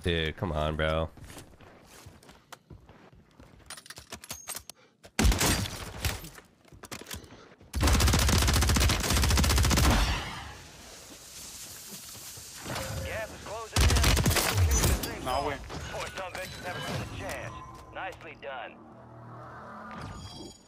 Dude, come on, bro. Gas is closing in. No way. Boy, some bitches haven't stood a chance. Nicely done.